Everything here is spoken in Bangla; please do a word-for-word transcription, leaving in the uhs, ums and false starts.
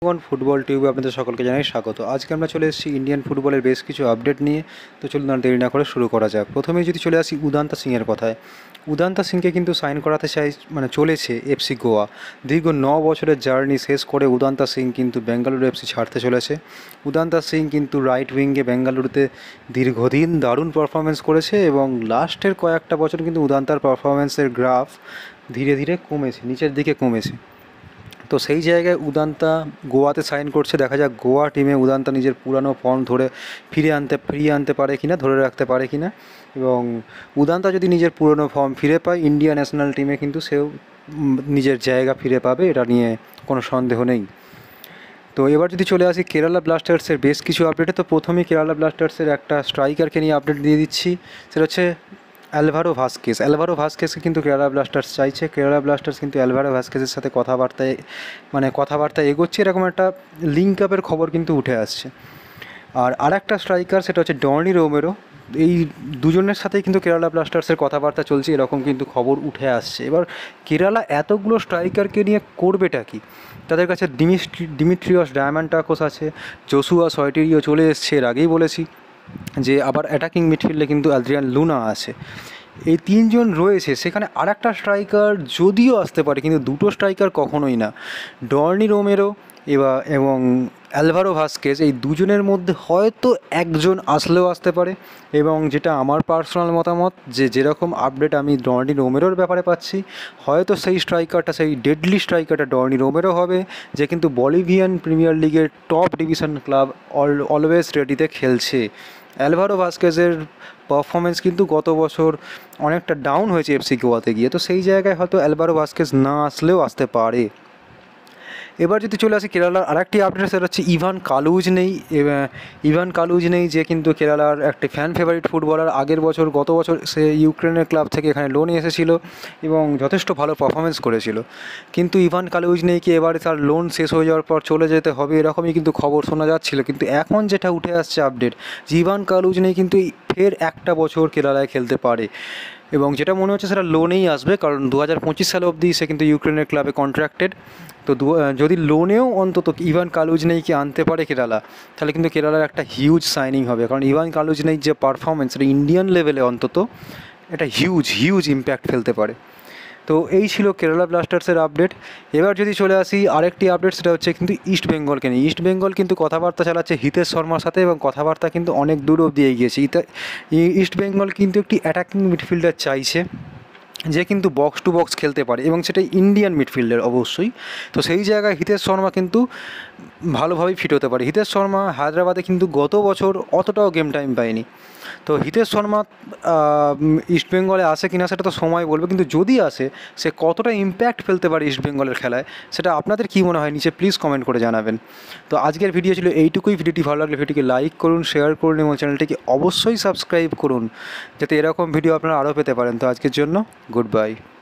ওয়ান ফুটবল টিউবে আপনাদের সকলকে জানাই স্বাগত। আজকে আমরা চলে এসেছি ইন্ডিয়ান ফুটবলের বেশ কিছু আপডেট নিয়ে। তো চলুন আর দেরি না করে শুরু করা যাক। প্রথমেই যদি চলে আসি উদান্তা সিংয়ের কথায়, উদান্তা সিংকে কিন্তু সাইন করাতে চাই মানে চলেছে এফসি গোয়া। দীর্ঘ ন বছরের জার্নি শেষ করে উদান্তা সিং কিন্তু বেঙ্গালুরু এফসি ছাড়তে চলেছে। উদান্তা সিং কিন্তু রাইট উইঙ্গে বেঙ্গালুরুতে দীর্ঘদিন দারুণ পারফরমেন্স করেছে এবং লাস্টের কয়েকটা বছর কিন্তু উদান্তার পারফরমেন্সের গ্রাফ ধীরে ধীরে কমেছে, নিচের দিকে কমেছে। তো সেই জায়গায় উদান্তা গোয়াতে সাইন করছে, দেখা যাক গোয়া টিমে উদান্তা নিজের পুরানো ফর্ম ধরে ফিরে আনতে ফিরিয়ে আনতে পারে কিনা, ধরে রাখতে পারে কিনা। এবং উদান্তা যদি নিজের পুরনো ফর্ম ফিরে পায়, ইন্ডিয়া ন্যাশনাল টিমে কিন্তু সেও নিজের জায়গা ফিরে পাবে, এটা নিয়ে কোনো সন্দেহ নেই। তো এবার যদি চলে আসি কেরালা ব্লাস্টার্সের বেশ কিছু আপডেটে, তো প্রথমেই কেরালা ব্লাস্টার্সের একটা স্ট্রাইকারকে নিয়ে আপডেট দিয়ে দিচ্ছি, সেটা হচ্ছে অ্যালভারো ভাস্কেস। অ্যালভারো ভাস্কেসকে কিন্তু কেরালা ব্লাস্টার্স চাইছে। কেরালা ব্লাস্টার্স কিন্তু অ্যালভারো ভাস্কেসের সাথে কথাবার্তায় মানে কথাবার্তা এগোচ্ছে, এরকম একটা লিঙ্ক আপের খবর কিন্তু উঠে আসছে। আর আরেকটা স্ট্রাইকার সেটা হচ্ছে ডনি রোমেরো। এই দুজনের সাথেই কিন্তু কেরালা ব্লাস্টার্সের কথাবার্তা চলছে, এরকম কিন্তু খবর উঠে আসছে। এবার কেরালা এতগুলো স্ট্রাইকারকে নিয়ে করবেটা কি? তাদের কাছে ডিমিস্ট্রি ডিমিট্রিয়স ডায়ামান্টাকোস আছে, জোসুয়া সয়টেরিও চলে এসছে, এর আগেই বলেছি যে আবার অ্যাটাকিং মিডফিল্ডে কিন্তু অ্যাদ্রিয়ান লুনা আছে। এই তিনজন রয়েছে, সেখানে আর একটা স্ট্রাইকার যদিও আসতে পারে, কিন্তু দুটো স্ট্রাইকার কখনোই না। ডর্নি রোমেরো এবার এবং অ্যালভারো ভাস্কেস, এই দুজনের মধ্যে হয়তো একজন আসলেও আসতে পারে। এবং যেটা আমার পার্সোনাল মতামত, যে যেরকম আপডেট আমি ডর্নি রোমেরোর ব্যাপারে পাচ্ছি, হয়তো সেই স্ট্রাইকারটা, সেই ডেডলি স্ট্রাইকারটা ডর্নি রোমেরো হবে, যে কিন্তু বলিভিয়ান প্রিমিয়ার লিগের top division club all always রেডিতে খেলছে। অ্যালভারো ভাস্কেজের পারফরমেন্স কিন্তু গত বছর অনেকটা ডাউন হয়েছে এফসি গোয়াতে গিয়ে, তো সেই জায়গায় হয়তো অ্যালভারো ভাস্কেজ না আসলেও আসতে পারে। এবার যদি চলে আসি কেরালার আরেকটি আপডেট, সেটা হচ্ছে ইভান কালুজ নেই। ইভান কালুজ নেই যে কিন্তু কেরালার একটি ফ্যান ফেভারিট ফুটবলার। আগের বছর গত বছর সে ইউক্রেনের ক্লাব থেকে এখানে লোনে এসেছিল এবং যথেষ্ট ভালো পারফরমেন্স করেছিল। কিন্তু ইভান কালুজ নেই কি এবারে তার লোন শেষ হয়ে যাওয়ার পর চলে যেতে হবে, এরকমই কিন্তু খবর শোনা যাচ্ছিল। কিন্তু এখন যেটা উঠে আসছে আপডেট, যে ইভান কালুজ নেই কিন্তু ফের একটা বছর কেরালায় খেলতে পারে, এবং যেটা মনে হচ্ছে সেটা লোনেই আসবে, কারণ দু হাজার পঁচিশ সাল অবধি সে কিন্তু ইউক্রেনের ক্লাবে কন্ট্রাক্টেড। তো যদি লোনেও অন্তত ইভান কালুজ নেই কি আনতে পারে কেরালা, তাহলে কিন্তু কেরালার একটা হিউজ সাইনিং হবে, কারণ ইভান কালুজ নেই যে পারফরমেন্স, এটা ইন্ডিয়ান লেভেলে অন্তত এটা হিউজ হিউজ ইম্প্যাক্ট ফেলতে পারে। তো এই ছিল কেরালা ব্লাস্টার্সের আপডেট। এবার যদি চলে আসি আরেকটি আপডেট, সেটা হচ্ছে কিন্তু ইস্ট বেঙ্গলকে নিয়ে। ইস্ট বেঙ্গল কিন্তু কথাবার্তা চালাচ্ছে হিতেশ শর্মার সাথে, এবং কথাবার্তা কিন্তু অনেক দূর অবধি এগিয়েছে। ইস্ট বেঙ্গল কিন্তু একটি অ্যাটাকিং মিডফিল্ডার চাইছে, যে কিন্তু বক্স টু বক্স খেলতে পারে, এবং সেটা ইন্ডিয়ান মিডফিল্ডার অবশ্যই। তো সেই জায়গায় হিতেশ শর্মা কিন্তু ভালোভাবেই ফিট হতে পারে। হিতেশ শর্মা হায়দ্রাবাদে কিন্তু গত বছর অতটাও গেম টাইম পায়নি। তো হিতেশ শর্মা ইস্ট বেঙ্গলে আসে কিনা সেটা তো সময় বলবে, কিন্তু যদি আসে সে কতটা ইম্প্যাক্ট ফেলতে পারে ইস্ট বেঙ্গলের খেলায়, সেটা আপনাদের কী মনে হয় নিচে প্লিজ কমেন্ট করে জানাবেন। তো আজকের ভিডিও ছিল এইটুকুই। ভিডিওটি ভালো লাগলে ভিডিওটিকে লাইক করুন, শেয়ার করুন এবং চ্যানেলটিকে অবশ্যই সাবস্ক্রাইব করুন, যাতে এরকম ভিডিও আপনারা আরও পেতে পারেন। তো আজকের জন্য গুড বাই।